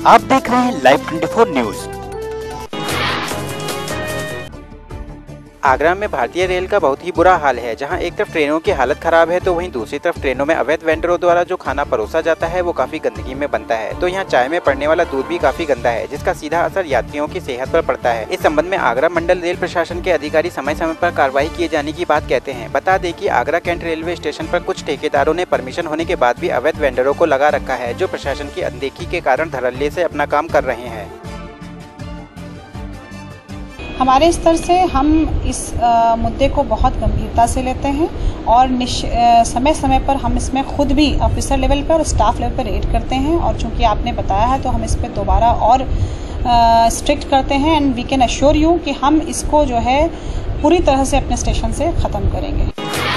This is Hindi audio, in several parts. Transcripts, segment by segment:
आप देख रहे हैं लाइव 24 न्यूज। आगरा में भारतीय रेल का बहुत ही बुरा हाल है, जहां एक तरफ ट्रेनों की हालत खराब है तो वहीं दूसरी तरफ ट्रेनों में अवैध वेंडरों द्वारा जो खाना परोसा जाता है वो काफी गंदगी में बनता है। तो यहां चाय में पड़ने वाला दूध भी काफी गंदा है, जिसका सीधा असर यात्रियों की सेहत पर पड़ता है। इस संबंध में आगरा मंडल रेल प्रशासन के अधिकारी समय समय पर कार्रवाई किए जाने की बात कहते हैं। बता दें कि आगरा कैंट रेलवे स्टेशन पर कुछ ठेकेदारों ने परमिशन होने के बाद भी अवैध वेंडरों को लगा रखा है, जो प्रशासन की अनदेखी के कारण धड़ल्ले से अपना काम कर रहे हैं। हमारे स्तर से हम इस मुद्दे को बहुत गंभीरता से लेते हैं और समय समय पर हम इसमें खुद भी ऑफिसर लेवल पर और स्टाफ लेवल पर रेड करते हैं, और चूंकि आपने बताया है तो हम इस पर दोबारा और स्ट्रिक्ट करते हैं। And we can assure you कि हम इसको जो है पूरी तरह से अपने स्टेशन से ख़त्म करेंगे।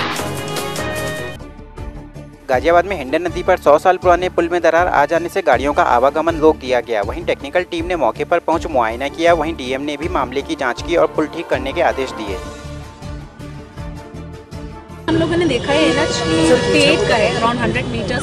गाजियाबाद में हिंडन नदी पर 100 साल पुराने पुल में दरार आ जाने से गाड़ियों का आवागमन रोक दिया गया। वहीं टेक्निकल टीम ने मौके पर पहुंच मुआयना किया। वहीं डीएम ने भी मामले की जांच की और पुल ठीक करने के आदेश दिए। हम लोगों ने देखा है NH 58 का है, अराउंड 100 मीटर्स।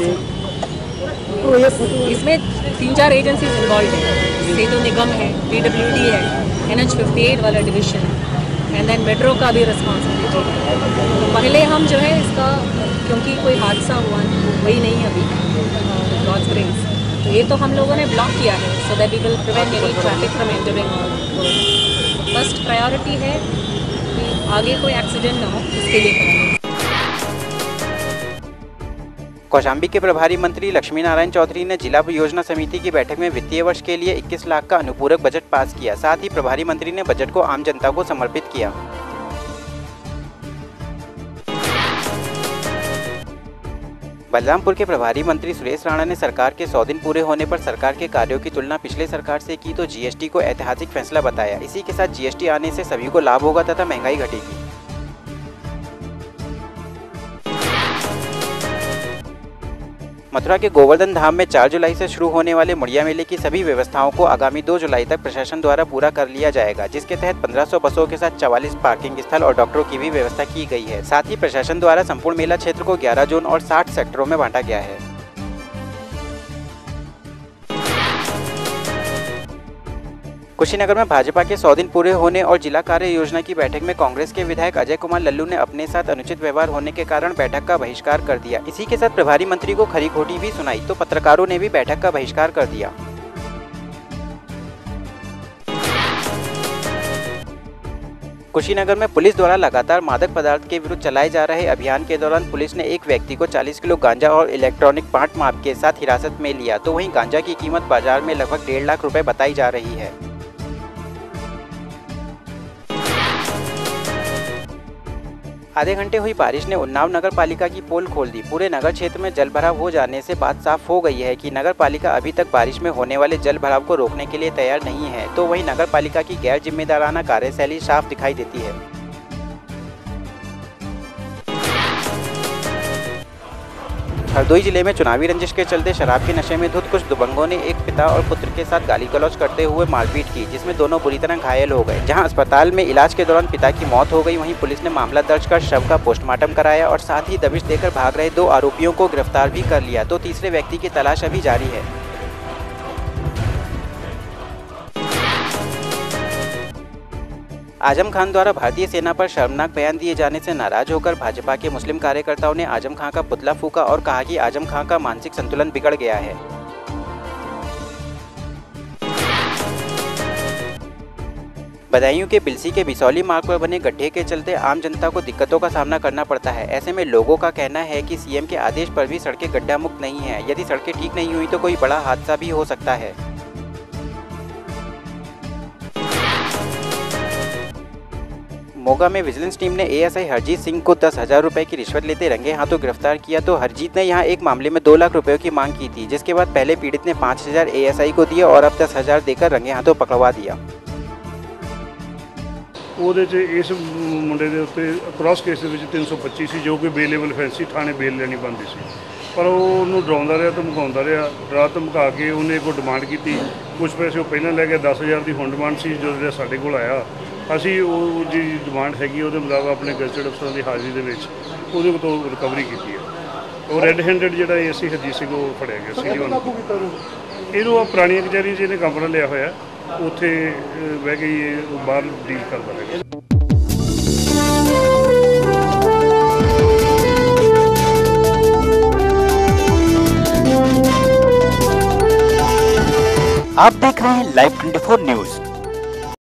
इसमें 3-4 एजेंसीज इन्वॉल्व है। सेतु निगम है, PWD है, NH 58 वाला डिवीजन है, एंड देन मेट्रो का भी रिस्पॉन्सिबिलिटी है। तो पहले हम जो है इसका, क्योंकि कोई हादसा हुआ वही नहीं अभी गॉड्स ग्रेस, तो ये तो हम लोगों ने ब्लॉक किया है so that we will prevent any traffic from entering. First priority है कि आगे कोई एक्सीडेंट ना हो, इसके लिए करेंगे। कौशाम्बी के प्रभारी मंत्री लक्ष्मी नारायण चौधरी ने जिला योजना समिति की बैठक में वित्तीय वर्ष के लिए 21 लाख का अनुपूरक बजट पास किया। साथ ही प्रभारी मंत्री ने बजट को आम जनता को समर्पित किया। बलरामपुर के प्रभारी मंत्री सुरेश राणा ने सरकार के 100 दिन पूरे होने पर सरकार के कार्यों की तुलना पिछले सरकार से की तो जीएसटी को ऐतिहासिक फैसला बताया। इसी के साथ जीएसटी आने से सभी को लाभ होगा तथा महंगाई घटेगी। मथुरा के गोवर्धन धाम में 4 जुलाई से शुरू होने वाले मुड़िया मेले की सभी व्यवस्थाओं को आगामी 2 जुलाई तक प्रशासन द्वारा पूरा कर लिया जाएगा, जिसके तहत 1500 बसों के साथ 44 पार्किंग स्थल और डॉक्टरों की भी व्यवस्था की गई है। साथ ही प्रशासन द्वारा संपूर्ण मेला क्षेत्र को 11 जोन और 60 सेक्टरों में बांटा गया है। कुशीनगर में भाजपा के 100 दिन पूरे होने और जिला कार्य योजना की बैठक में कांग्रेस के विधायक अजय कुमार लल्लू ने अपने साथ अनुचित व्यवहार होने के कारण बैठक का बहिष्कार कर दिया। इसी के साथ प्रभारी मंत्री को खरी खोटी भी सुनाई तो पत्रकारों ने भी बैठक का बहिष्कार कर दिया। कुशीनगर में पुलिस द्वारा लगातार मादक पदार्थ के विरुद्ध चलाए जा रहे अभियान के दौरान पुलिस ने एक व्यक्ति को 40 किलो गांजा और इलेक्ट्रॉनिक पार्ट माप के साथ हिरासत में लिया। तो वहीं गांजा की कीमत बाजार में लगभग 1.5 लाख रुपए बताई जा रही है। आधे घंटे हुई बारिश ने उन्नाव नगर पालिका की पोल खोल दी। पूरे नगर क्षेत्र में जल भराव हो जाने से बात साफ हो गई है कि नगर पालिका अभी तक बारिश में होने वाले जल भराव को रोकने के लिए तैयार नहीं है। तो वहीं नगर पालिका की गैर जिम्मेदाराना कार्यशैली साफ दिखाई देती है। हरदोई जिले में चुनावी रंजिश के चलते शराब के नशे में धुत कुछ दबंगों ने एक पिता और पुत्र के साथ गाली गलौज करते हुए मारपीट की, जिसमें दोनों बुरी तरह घायल हो गए। जहां अस्पताल में इलाज के दौरान पिता की मौत हो गई, वहीं पुलिस ने मामला दर्ज कर शव का पोस्टमार्टम कराया और साथ ही दबिश देकर भाग रहे 2 आरोपियों को गिरफ्तार भी कर लिया। तो तीसरे व्यक्ति की तलाश अभी जारी है। आजम खान द्वारा भारतीय सेना पर शर्मनाक बयान दिए जाने से नाराज होकर भाजपा के मुस्लिम कार्यकर्ताओं ने आजम खान का पुतला फूंका और कहा कि आजम खान का मानसिक संतुलन बिगड़ गया है। बदायूं के बिलसी के बिसौली मार्ग पर बने गड्ढे के चलते आम जनता को दिक्कतों का सामना करना पड़ता है। ऐसे में लोगों का कहना है कि सीएम के आदेश पर भी सड़कें गड्ढा मुक्त नहीं है। यदि सड़कें ठीक नहीं हुई तो कोई बड़ा हादसा भी हो सकता है। मोगा में विजिलेंस टीम ने एएसआई हरजीत सिंह को 10,000 रुपए की रिश्वत लेते रंगे हाथों गिरफ्तार किया। तो हरजीत ने यहां एक मामले में 2 लाख रुपयों की मांग की थी, जिसके बाद पहले पीड़ित ने 5,000 एएसआई को दिए और अब 10,000 देकर रंगे हाथों पकड़वा दिया। ਉਹਦੇ 'ਚ ਇਸ ਮੁੰਡੇ ਦੇ ਉੱਤੇ ਕ੍ਰਾਸ ਕੇਸ ਦੇ ਵਿੱਚ 325 ਸੀ, ਜੋ ਕਿ ਬੇਲੇਬਲ ਫੈਂਸ ਸੀ, ਥਾਣੇ ਬੇਲ ਲੈਣੀ ਬੰਦੀ ਸੀ, ਪਰ ਉਹ ਉਹਨੂੰ ਡਰਾਉਂਦਾ ਰਿਹਾ, ਧਮਕਾਉਂਦਾ ਰਿਹਾ। ਡਰਾ ਧਮਕਾ ਕੇ ਉਹਨੇ ਕੋਈ ਡਿਮਾਂਡ ਕੀਤੀ, ਕੁਝ ਪੈਸੇ ਉਹ ਪਹਿਲਾਂ ਲੈ ਗਿਆ, 10,000 ਦੀ ਹੁਣ ਡਿਮਾਂਡ ਸੀ। ਜਦੋਂ ਸਾਡੇ ਕੋਲ ਆਇਆ, ਅਸੀਂ ਉਹ ਜੀ ਡਿਮਾਂਡ ਹੈਗੀ ਉਹਦੇ ਮੁਤਾਬਕ ਆਪਣੇ ਗਜ਼ਟਡ ਅਫਸਰਾਂ ਦੀ ਹਾਜ਼ਰੀ ਦੇ ਵਿੱਚ ਉਹਦੇ ਤੋਂ ਰਿਕਵਰੀ ਕੀਤੀ ਹੈ। ਉਹ ਰੈੱਡ ਹੈਂਡਡ ਜਿਹੜਾ ਏਸੀ ਹਰਜੀਤ ਸਿੰਘ ਉਹ ਫੜਿਆ ਗਿਆ ਸੀ। ਇਹਨੂੰ ਆ ਪੁਰਾਣੀ ਕਚਹਿਰੀ 'ਚ ਇਹਨੇ ਕਮਰਾ ਲਿਆ ਹੋਇਆ, ਉੱਥੇ ਬਹਿ ਕੇ ਇਹ ਬਾਹਰ ਡੀਲ ਕਰਦਾ ਹੈਗਾ। आप देख रहे हैं लाइव 24 न्यूज।